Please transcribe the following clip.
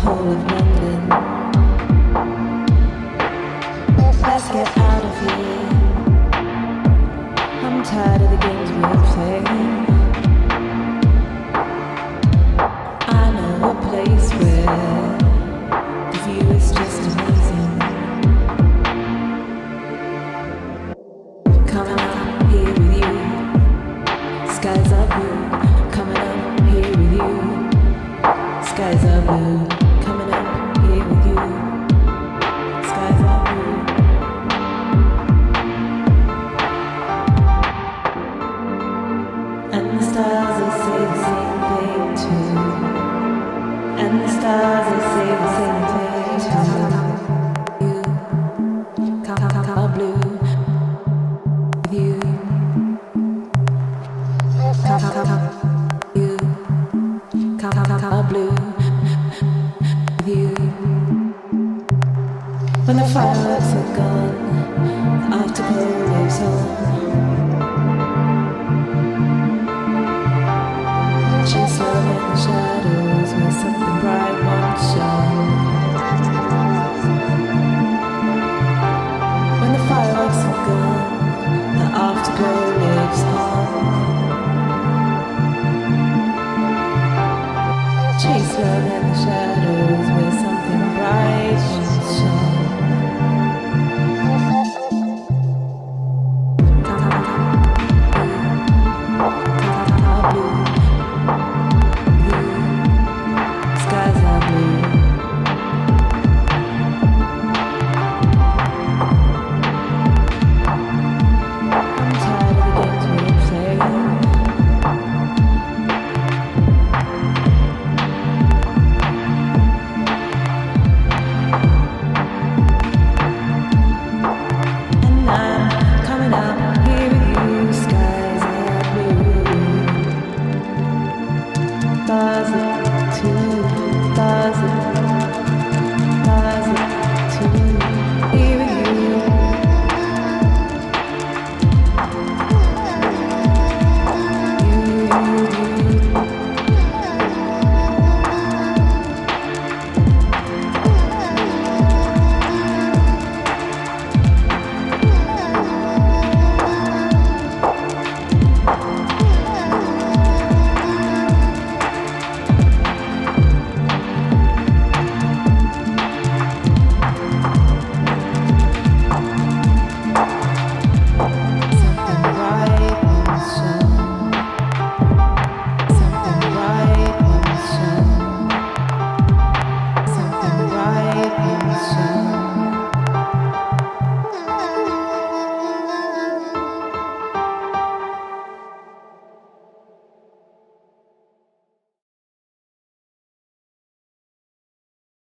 whole of London. Let's get out of here. I'm tired of the games we're playing. I know a place where the view is just amazing. Coming up here with you, skies are blue. Coming up here with you, skies are blue. Coming up here with you, skies are blue. And the stars, they say the same thing too. And the stars, they say the same thing too. You, come blue with you. You, come blue with you. When the fire